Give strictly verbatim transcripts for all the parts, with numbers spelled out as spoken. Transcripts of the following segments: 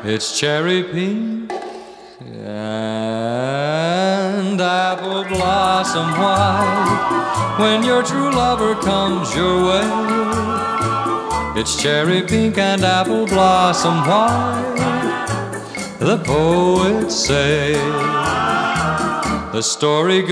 It's cherry pink and apple blossom white. When your true lover comes your way, it's cherry pink and apple blossom white. The poets say, the story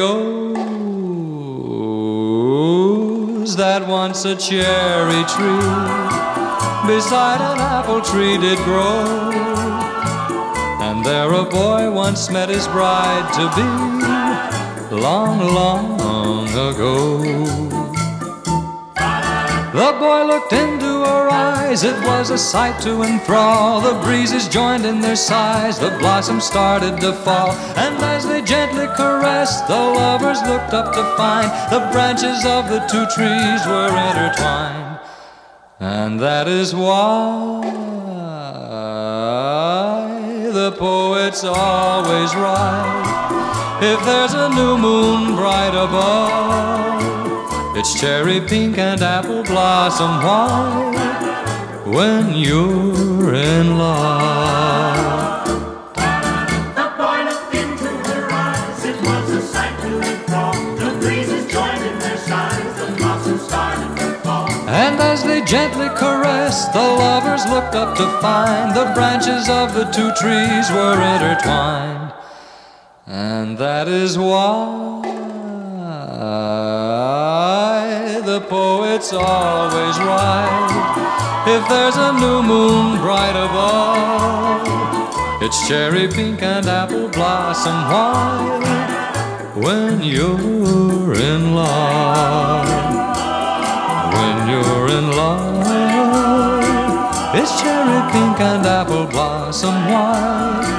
goes, that once a cherry tree beside an apple tree did grow, and there a boy once met his bride-to-be long, long ago. The boy looked into her eyes, it was a sight to enthrall. The breezes joined in their sighs, the blossoms started to fall, and as they gently caressed, the lovers looked up to find the branches of the two trees were intertwined. And that is why the poets always write, if there's a new moon bright above, it's cherry pink and apple blossom white when you're in love. The boy looked into her eyes, it was a sight to enthrall. The breezes joined in their sighs, the blossoms started to fall. And as they gently caressed, the lovers looked up to find the branches of the two trees were intertwined. And that is why the poets always write, if there's a new moon bright above, it's cherry pink and apple blossom white when you're in love. When you're in love, it's cherry pink and apple blossom white